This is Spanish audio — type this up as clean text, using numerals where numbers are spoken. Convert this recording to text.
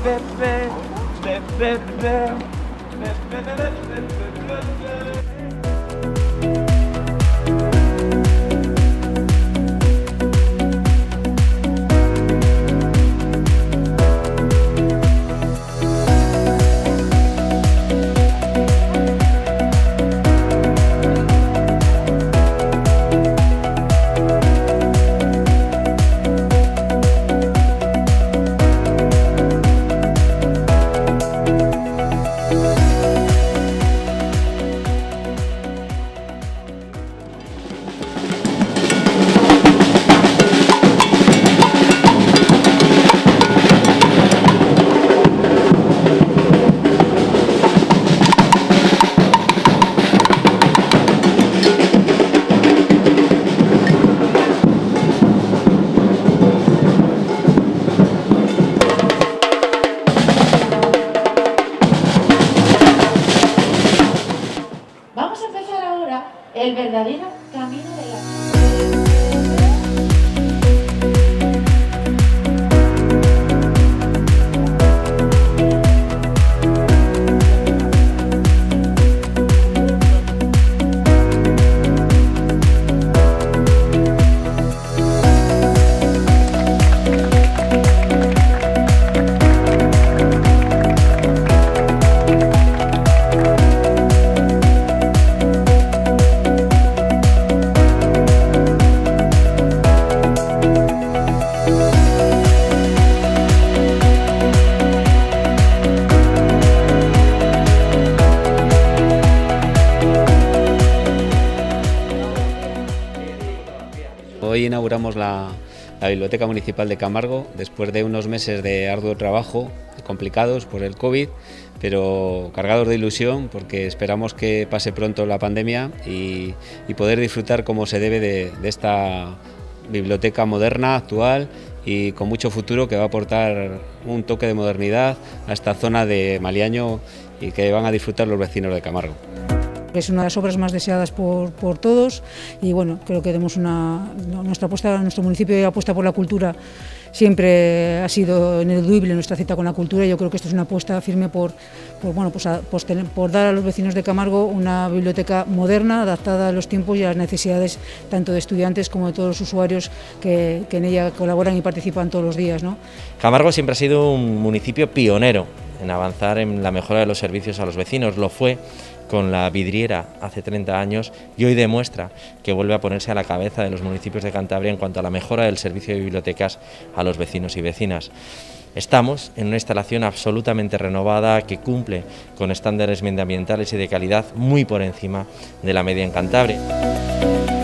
Vamos a empezar ahora el verdadero camino de la... Hoy inauguramos la Biblioteca Municipal de Camargo, después de unos meses de arduo trabajo, complicados por el COVID, pero cargados de ilusión porque esperamos que pase pronto la pandemia y poder disfrutar como se debe de esta biblioteca moderna, actual y con mucho futuro, que va a aportar un toque de modernidad a esta zona de Maliaño y que van a disfrutar los vecinos de Camargo. Es una de las obras más deseadas por todos y bueno, creo que nuestro municipio apuesta por la cultura, siempre ha sido ineludible nuestra cita con la cultura. Yo creo que esto es una apuesta firme por dar a los vecinos de Camargo una biblioteca moderna, adaptada a los tiempos y a las necesidades tanto de estudiantes como de todos los usuarios que en ella colaboran y participan todos los días, ¿no? Camargo siempre ha sido un municipio pionero en avanzar en la mejora de los servicios a los vecinos. Lo fue con la vidriera hace 30 años y hoy demuestra que vuelve a ponerse a la cabeza de los municipios de Cantabria en cuanto a la mejora del servicio de bibliotecas a los vecinos y vecinas. Estamos en una instalación absolutamente renovada que cumple con estándares medioambientales y de calidad muy por encima de la media en Cantabria.